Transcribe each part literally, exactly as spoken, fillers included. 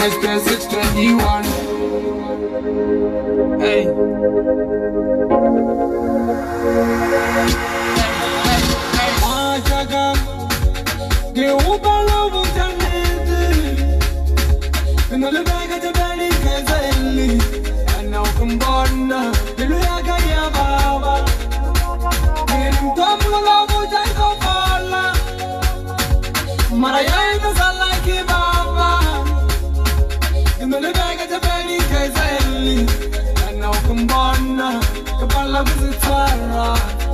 Mister six twenty-one. Hey. Majaga, ge ubalo bujanete. Kinole baga jabali kezeli. Ana ukumbona, diluyaga ya baba. Kintomula bujako pala. Maraya ita salaki baba. Kinole baga jabali kezeli. Ana ukumbona, kapala buzitara.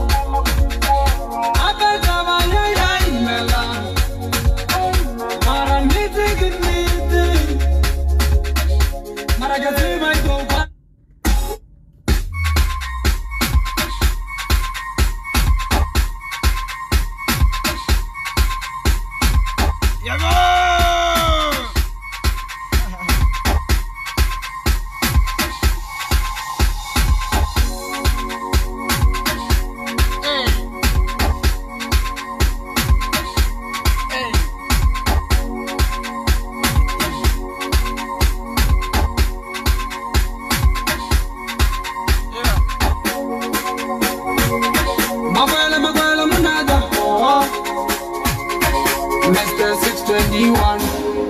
Mister six twenty-one.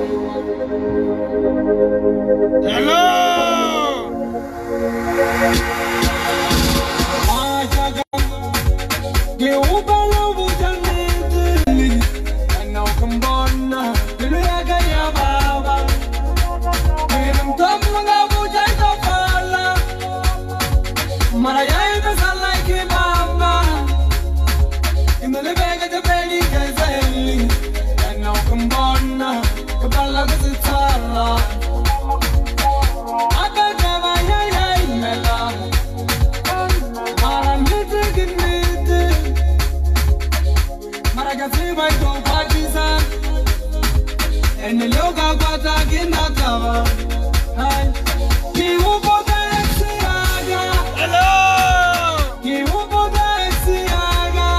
Hello. Majaga, ge ubalo bujanete. Ana ukumbona, diluyaga ya baba. Kintomula bujako pala. Maraya ita salaki baba. Kinole baga jabali kezeli. Kumbona, kapala buzitara. Akakaba ya ya imela. Mara nite kinite. Mara gati baito pakiza. Ene loka kwata kinatava. Hai. Kiupo da exiaga. Hello. Kiupo da exiaga.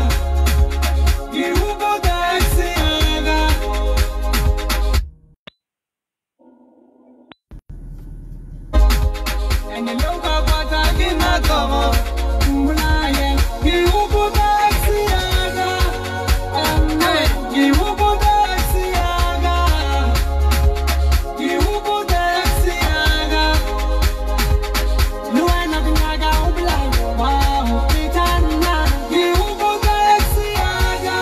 Kiupo da exiaga. And the local water in the cover. Mulaye, you put the Xiaga. And you put the Xiaga. You put the Xiaga. Luana Binaga Ubla. Wow, Pitana. You put the Xiaga.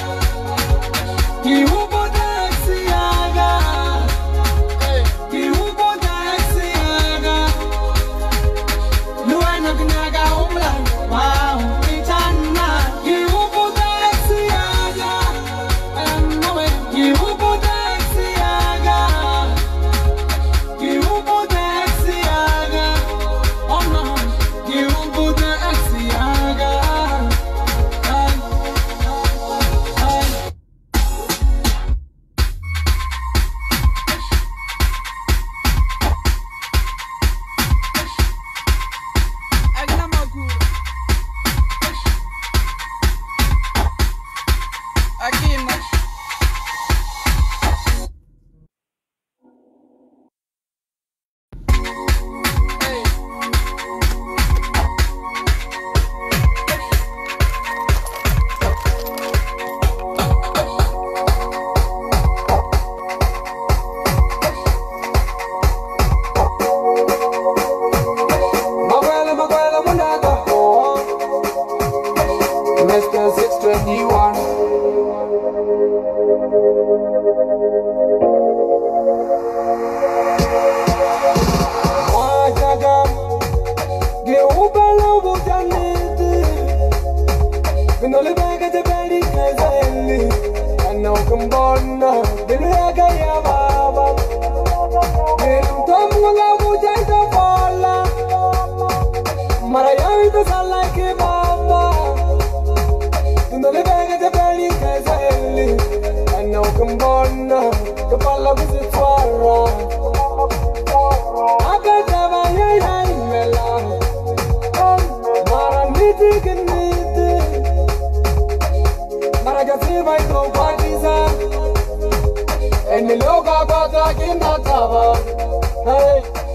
You put the Xiaga. You put the Xiaga. Luana Binaga Ubla. Wow, Pitana. You put the Xiaga. And no way. You put the Xiaga. You put the Xiaga. Oh no. You put the Xiaga. Hey, hey. Maguela, Maguela, Munada. Mister six twenty-one. Majaga, ge ubalo bujanete. Kinole baga jabali kezeli. Ana ukumbona, diluyaga ya baba. Kintomula bujako pala. Maraya ita salaki baba. Kinole baga jabali kezeli. Ana ukumbona, kapala buzitara. Akakaba ya ya imela. Mara nite kinite. Mara gati baito pakiza. Ene loka kwata kinata. Zindabad. Hey.